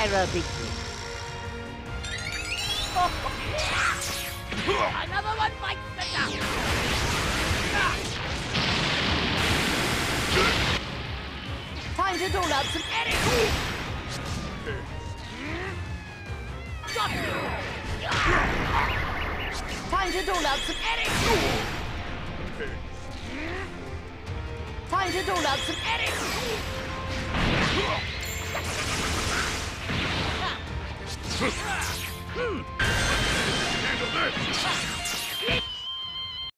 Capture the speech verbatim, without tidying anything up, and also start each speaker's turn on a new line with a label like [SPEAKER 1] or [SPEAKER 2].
[SPEAKER 1] Pyro Biggie.
[SPEAKER 2] Another one bites the dust! Time to tool up some Eric! Got you! Time to tool up some Eric! Time to tool up some Eric!
[SPEAKER 3] Handle this!